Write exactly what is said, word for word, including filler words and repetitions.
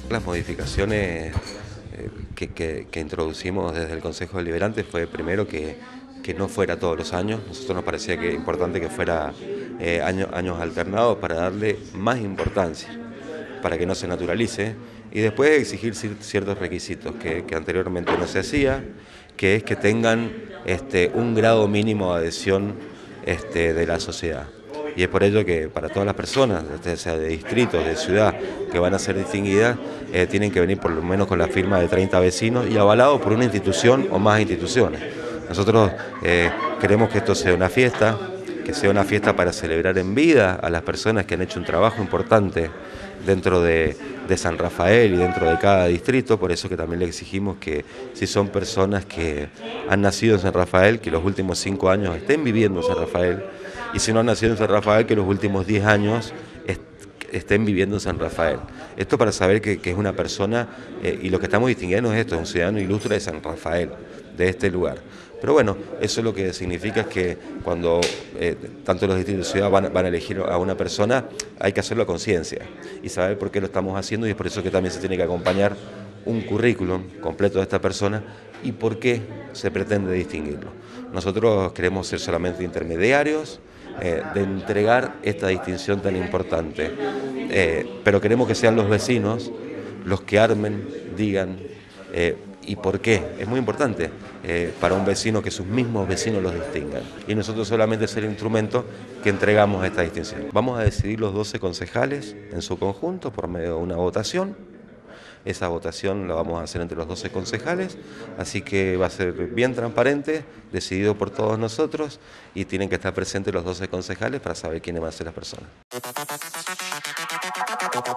Las modificaciones eh, que, que- que introducimos desde el Consejo Deliberante fue primero que, que no fuera todos los años. Nosotros nos parecía que importante que fuera eh, año- años alternados para darle más importancia, para que no se naturalice, y después exigir cier- ciertos requisitos que, que anteriormente no se hacía, que es que tengan este, un grado mínimo de adhesión este, de la sociedad. Y es por ello que para todas las personas, ya sea de distritos, de ciudad, que van a ser distinguidas, eh, tienen que venir por lo menos con la firma de treinta vecinos y avalado por una institución o más instituciones. Nosotros eh, queremos que esto sea una fiesta, que sea una fiesta para celebrar en vida a las personas que han hecho un trabajo importante dentro de, de San Rafael y dentro de cada distrito. Por eso que también le exigimos que si son personas que han nacido en San Rafael, que los últimos cinco años estén viviendo en San Rafael, y si no han nacido en San Rafael, que los últimos diez años est estén viviendo en San Rafael. Esto para saber que, que es una persona, eh, y lo que estamos distinguiendo es esto, es un ciudadano ilustre de San Rafael, de este lugar. Pero bueno, eso lo que significa es que cuando eh, tanto los distritos de ciudad van, van a elegir a una persona, hay que hacerlo a conciencia y saber por qué lo estamos haciendo, y es por eso que también se tiene que acompañar un currículum completo de esta persona y por qué se pretende distinguirlo. Nosotros queremos ser solamente intermediarios eh, de entregar esta distinción tan importante, eh, pero queremos que sean los vecinos los que armen, digan eh, y por qué. Es muy importante eh, para un vecino que sus mismos vecinos los distingan, y nosotros solamente ser el instrumento que entregamos esta distinción. Vamos a decidir los doce concejales en su conjunto por medio de una votación. Esa votación la vamos a hacer entre los doce concejales, así que va a ser bien transparente, decidido por todos nosotros, y tienen que estar presentes los doce concejales para saber quiénes van a ser las personas.